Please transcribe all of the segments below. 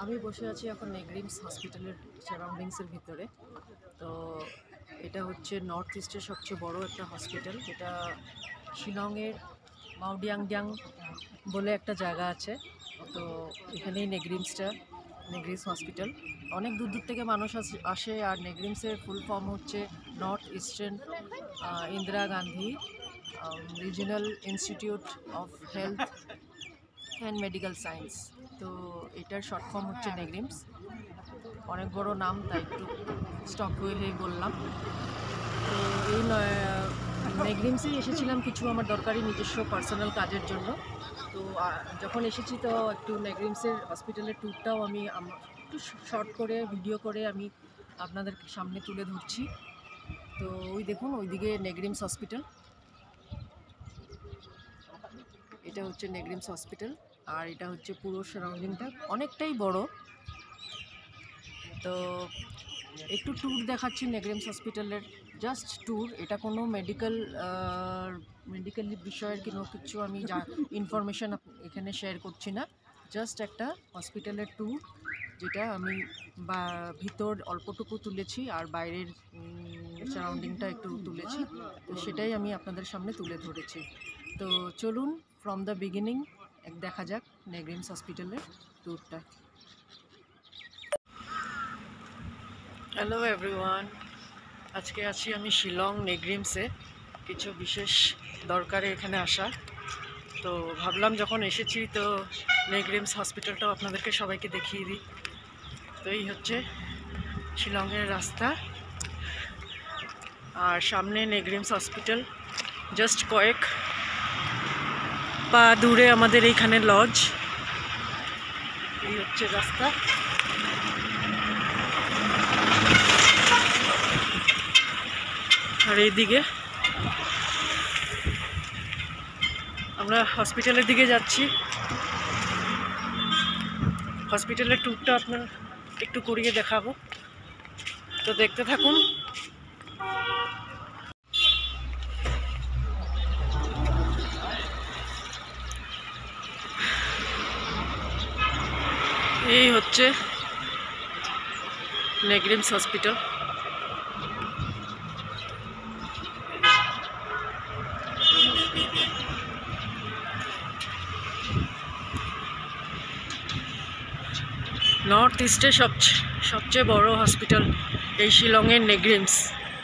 আমি বসে আছি এখন নেগ্রিমস হসপিটালের সারাউন্ডিংসের ভিতরে। তো এটা হচ্ছে নর্থ ইস্টের সবচেয়ে বড় একটা হসপিটাল, যেটা শিলংয়ের মাওডিয়াংডিয়াং বলে একটা জায়গা আছে। তো এখানেই নেগ্রিমস হসপিটাল। অনেক দূর দূর থেকে মানুষ আসে। আর নেগ্রিমসের ফুল ফর্ম হচ্ছে North Eastern Indira Gandhi Regional Institute of Health and Medical Science. তো এটার শর্ট ফর্ম হচ্ছে নেগ্রিমস। অনেক বড় নাম, তাই একটু স্টক হয়ে বললাম। তো এই নেগ্রিমসেই এসেছিলাম কিছু আমার দরকারি নিজস্ব পার্সোনাল কাজের জন্য। তো যখন এসেছি তো একটু নেগ্রিমসের হসপিটালের ট্যুরটাও আমি একটু শর্ট করে ভিডিও করে আমি আপনাদের সামনে তুলে ধরছি। তো ওই দেখুন, ওইদিকে নেগ্রিমস হসপিটাল, এটা হচ্ছে নেগ্রিমস হসপিটাল। আর এটা হচ্ছে পুরো সারাউন্ডিংটা অনেকটাই বড়। তো একটু ট্যুর দেখাচ্ছি নেগ্রিমস হসপিটালের, জাস্ট ট্যুর। এটা কোনো মেডিকেল বিষয়ের কিছু আমি ইনফরমেশান এখানে শেয়ার করছি না। জাস্ট একটা হসপিটালের ট্যুর, যেটা আমি ভিতর অল্পটুকু তুলেছি আর বাইরের সারাউন্ডিংটা একটু তুলেছি। তো সেটাই আমি আপনাদের সামনে তুলে ধরেছি। তো চলুন ফ্রম দ্য বিগিনিং দেখা যাক নেগ্রিমস হসপিটালের ট্যুরটা। হ্যালো এভরিওয়ান, আজকে আছি আমি শিলং নেগ্রিমসে, কিছু বিশেষ দরকারে এখানে আসা। তো ভাবলাম যখন এসেছি তো নেগ্রিমস হসপিটালটাও আপনাদেরকে সবাইকে দেখিয়ে দিই। তো এই হচ্ছে শিলংয়ের রাস্তা, আর সামনে নেগ্রিমস হসপিটাল, জাস্ট কয়েক পা দূরে আমাদের এইখানে লজ। এই হচ্ছে রাস্তা। আর এইদিকে আমরা হসপিটালের দিকে যাচ্ছি। হসপিটালের ট্যুরটা আপনার একটু করিয়ে দেখাবো, তো দেখতে থাকুন। এই হচ্ছে নেগ্রিমস হসপিটাল। নর্থ ইস্টের সবচেয়ে বড় হসপিটাল এই শিলংয়ের নেগ্রিমস।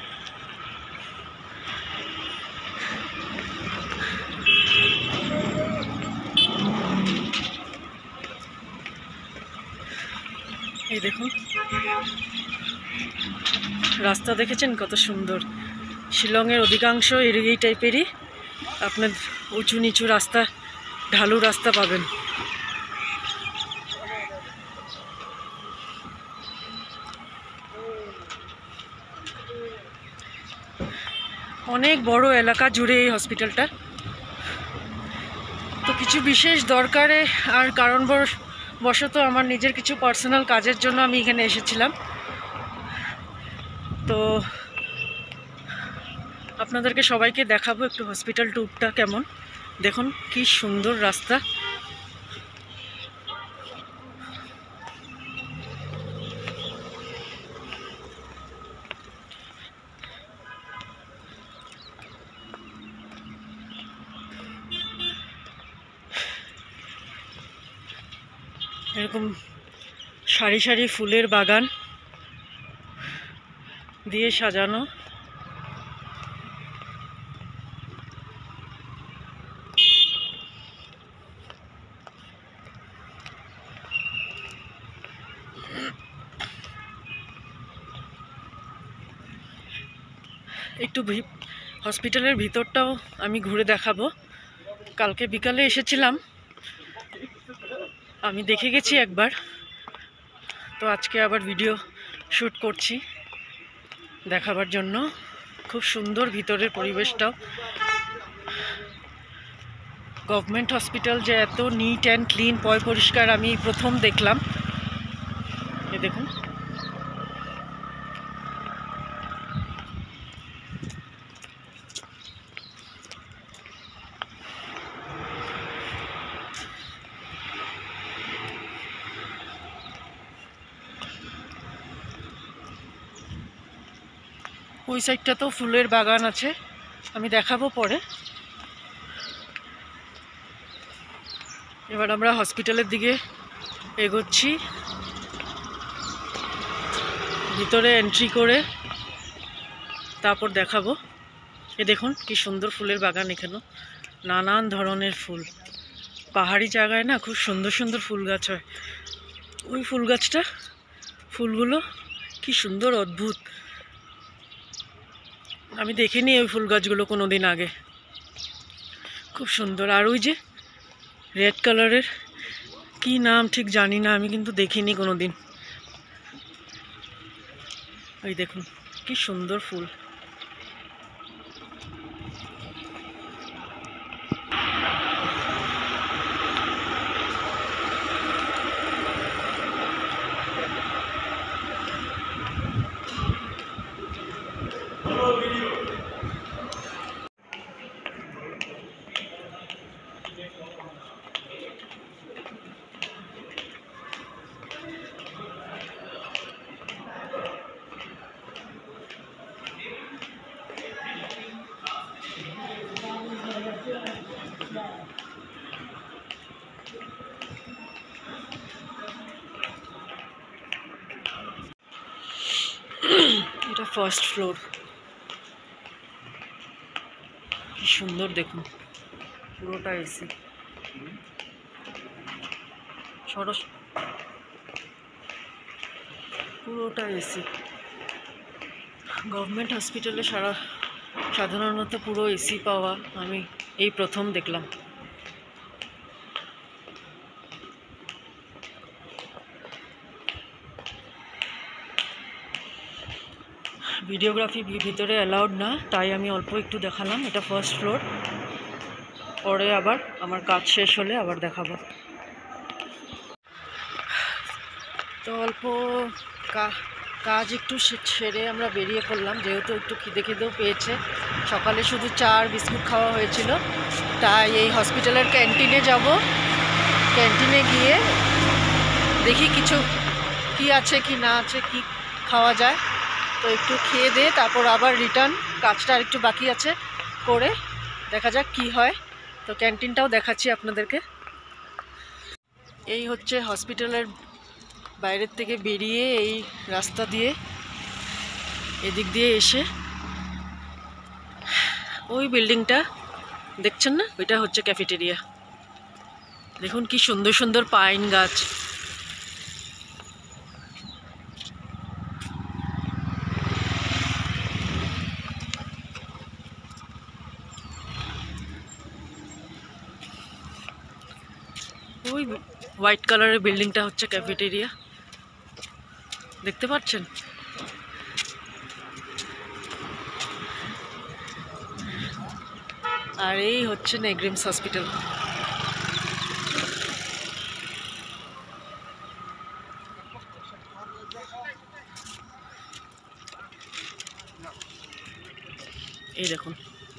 এই দেখুন রাস্তা, দেখেছেন কত সুন্দর। শিলংয়ের অধিকাংশ এই টাইপেরই আপনার উঁচু নিচু রাস্তা, ঢালু রাস্তা পাবেন। অনেক বড় এলাকা জুড়ে এই হসপিটালটা। তো কিছু বিশেষ দরকারে আর কারণবশত আমার নিজের কিছু পার্সোনাল কাজের জন্য আমি এখানে এসেছিলাম। তো আপনাদেরকে সবাইকে দেখাবো একটু হসপিটাল ট্যুরটা কেমন। দেখুন কি সুন্দর রাস্তা। এরকম সারি সারি ফুলের বাগান দিয়ে সাজানো। একটু হসপিটালের ভিতরটাও আমি ঘুরে দেখাবো। কালকে বিকালে এসেছিলাম, আমি দেখে গেছি একবার। তো আজকে আবার ভিডিও শ্যুট করছি দেখাবার জন্য। খুব সুন্দর ভিতরের পরিবেশটাও। গভর্নমেন্ট হসপিটাল যে এত নিট অ্যান্ড ক্লিন, পরিষ্কার আমি প্রথম দেখলাম। এ দেখুন ওই সাইডটা তো ফুলের বাগান আছে, আমি দেখাবো পরে। এবার আমরা হসপিটালের দিকে এগোচ্ছি, ভিতরে এন্ট্রি করে তারপর দেখাবো। এ দেখুন কি সুন্দর ফুলের বাগান, এখানেও নানান ধরনের ফুল। পাহাড়ি জায়গায় না খুব সুন্দর সুন্দর ফুল গাছ হয়। ওই ফুল গাছটা, ফুলগুলো কি সুন্দর, অদ্ভুত। আমি দেখিনি ওই ফুল গাছগুলো কোনোদিন আগে, খুব সুন্দর। আর ওই যে রেড কালারের কি নাম ঠিক জানি না, আমি কিন্তু দেখিনি কোনোদিন। ওই দেখুন কি সুন্দর ফুল। এটা ফার্স্ট ফ্লোর, কি সুন্দর দেখুন, পুরোটা এসি। সরস পুরোটা এসি। গভর্নমেন্ট হসপিটালে সাধারণত পুরো এসি পাওয়া আমি এই প্রথম দেখলাম। ভিডিওগ্রাফি ভিতরে অ্যালাউড না, তাই আমি অল্প একটু দেখালাম। এটা ফার্স্ট ফ্লোর, পরে আবার আমার কাজ শেষ হলে আবার দেখাবো। তো অল্প কাজ একটু সেরে আমরা বেরিয়ে পড়লাম, যেহেতু একটু খিদেও পেয়েছে। সকালে শুধু চা আর বিস্কুট খাওয়া হয়েছিল, তাই এই হসপিটালের ক্যান্টিনে যাব। ক্যান্টিনে গিয়ে দেখি কিছু কি আছে কি না আছে, কি খাওয়া যায়। তো একটু খেয়ে দিয়ে তারপর আবার রিটার্ন, কাজটা আর একটু বাকি আছে, করে দেখা যাক কি হয়। তো ক্যান্টিনটাও দেখাচ্ছি আপনাদেরকে। এই হচ্ছে হসপিটালের বাইরের থেকে বেরিয়ে এই রাস্তা দিয়ে এদিক দিয়ে এসে ওই বিল্ডিংটা দেখছেন না, ওইটা হচ্ছে ক্যাফেটেরিয়া। দেখুন কি সুন্দর সুন্দর পাইন গাছ। ওই হোয়াইট কালারের বিল্ডিংটা হচ্ছে ক্যাফেটেরিয়া, দেখতে পাচ্ছেন। আর এই হচ্ছে নেগ্রিমস হসপিটাল। এই দেখুন,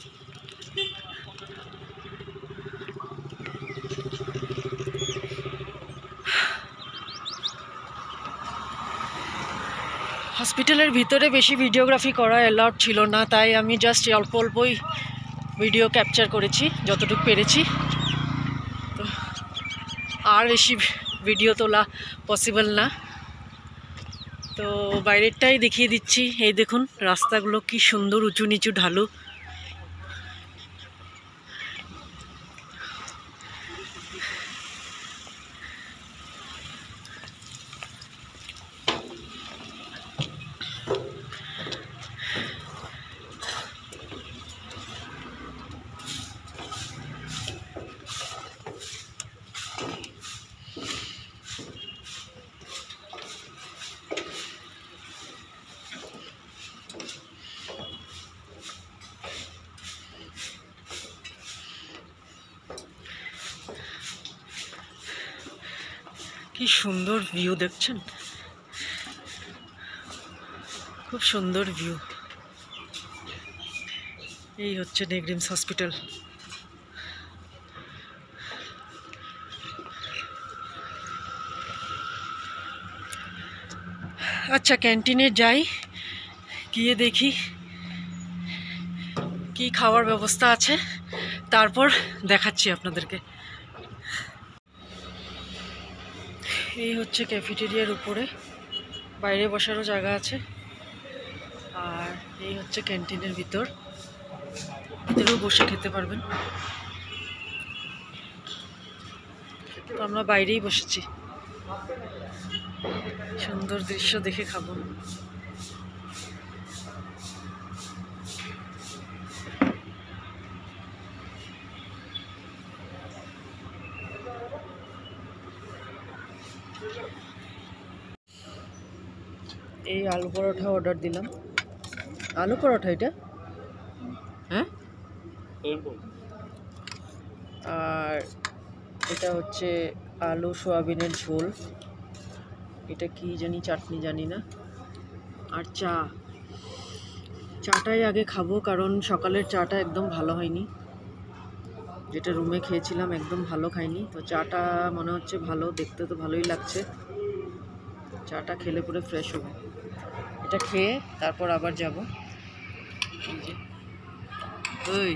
হসপিটালের ভিতরে বেশি ভিডিওগ্রাফি করা অ্যালাউড ছিল না, তাই আমি জাস্ট অল্প অল্পই ভিডিও ক্যাপচার করেছি যতটুকু পেরেছি। তো আর বেশি ভিডিও তোলা পসিবল না, তো বাইরেরটাই দেখিয়ে দিচ্ছি। এই দেখুন রাস্তাগুলো কি সুন্দর, উঁচু নিচু ঢালু। কি সুন্দর ভিউ দেখছেন, খুব সুন্দর ভিউ। এই হচ্ছে নেগ্রিমস হসপিটাল। আচ্ছা ক্যান্টিনে যাই, গিয়ে দেখি কি খাওয়ার ব্যবস্থা আছে তারপর দেখাচ্ছি আপনাদেরকে। এই হচ্ছে ক্যাফেটেরিয়ার উপরে, বাইরে বসারও জায়গা আছে। আর এই হচ্ছে ক্যান্টিনের ভিতর, ভিতরেও বসে খেতে পারবেন। তো আমরা বাইরেই বসেছি, সুন্দর দৃশ্য দেখে খাবো। এই আলু পরোটা অর্ডার দিলাম। আলু পরোটা এটা, হ্যাঁ। আর এটা হচ্ছে আলু সোয়াবিনের ঝোল, এটা কি জানি চাটনি জানি না। আর চাটাই আগে খাবো, কারণ সকালের চাটা একদম ভালো হয়নি। যেটা রুমে খেয়েছিলাম একদম ভালো খাইনি। তো চাটা মনে হচ্ছে ভালো, দেখতে তো ভালোই লাগছে। চাটা খেলে পুরো ফ্রেশ হবে। এটা খেয়ে তারপর আবার যাব। ওই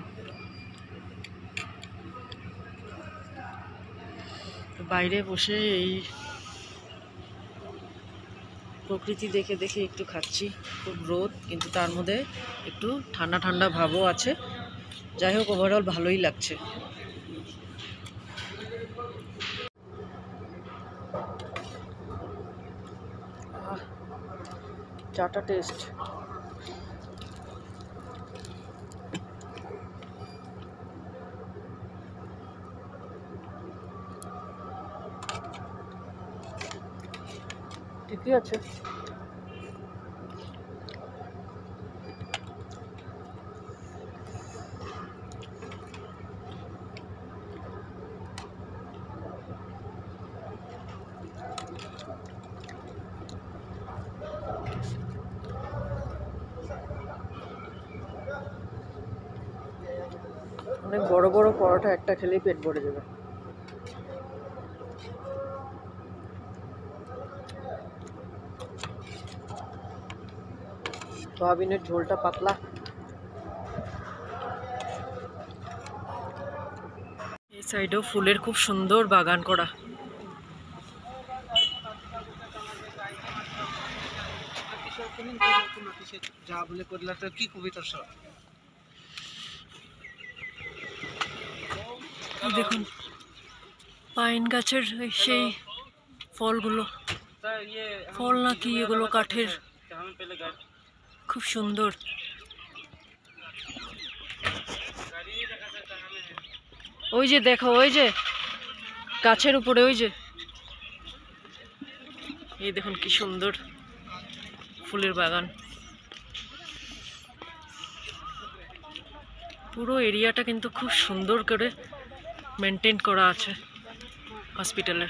বাইরে বসে এই প্রকৃতি দেখে দেখে একটু খাচ্ছি। খুব রোদ, কিন্তু তার মধ্যে একটু ঠান্ডা ঠান্ডা ভাবও আছে। যাই হোক, ওভারঅল ভালোই লাগছে। চাটা টেস্ট, ঠিকই আছে। অনেক বড় বড় পরোটা, একটা খেলেই পেট ভরে যাবে। সোয়াবিনের ঝোলটা পাতলা। এই সাইডেও ফুলের খুব সুন্দর বাগান করা। দেখুন পাইন গাছের সেই ফলগুলো, ফল নাকি এগুলো কাঠের, খুব সুন্দর। ওই যে দেখো, ওই যে গাছের উপরে, ওই যে এই দেখুন কি সুন্দর ফুলের বাগান। পুরো এরিয়াটা কিন্তু খুব সুন্দর করে মেনটেন করা আছে হসপিটালের।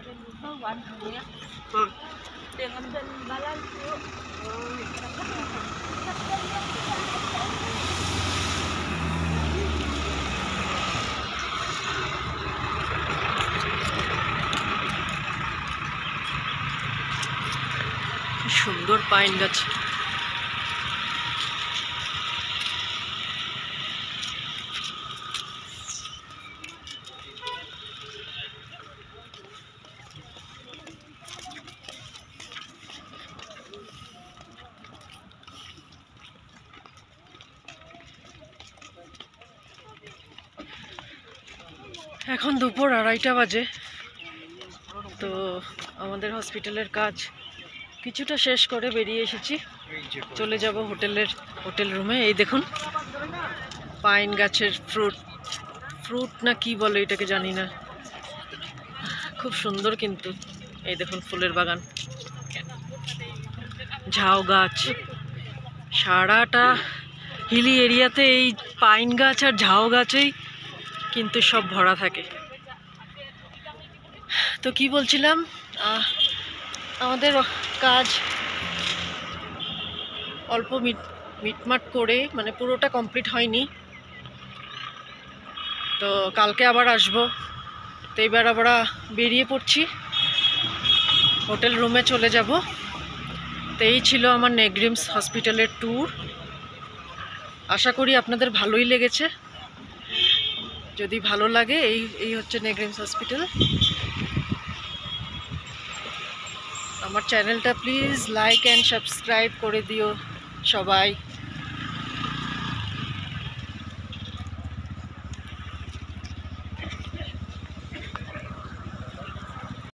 সুন্দর পাইন গাছ। এখন দুপুর 2:30 বাজে। তো আমাদের হসপিটালের কাজ কিছুটা শেষ করে বেরিয়ে এসেছি, চলে যাব হোটেল রুমে। এই দেখুন পাইন গাছের ফ্রুট না কি বলে এটাকে জানি না, খুব সুন্দর কিন্তু। এই দেখুন ফুলের বাগান, ঝাউ গাছ, সারাটা হিলি এরিয়াতে এই পাইন গাছ আর ঝাউ গাছেই কিন্তু সব ভরা থাকে। তো কি বলছিলাম, আমাদের কাজ অল্প মিটমাট করে, মানে পুরোটা কমপ্লিট হয়নি। তো কালকে আবার আসবো। তো এবার আমরা বেরিয়ে পড়ছি, হোটেল রুমে চলে যাব। তো এই ছিল আমার নেগ্রিমস হসপিটালের ট্যুর। আশা করি আপনাদের ভালোই লেগেছে। যদি ভালো লাগে, এই হচ্ছে নেগ্রিমস হসপিটাল। আমার চ্যানেলটা প্লিজ লাইক অ্যান্ড সাবস্ক্রাইব করে দিও সবাই।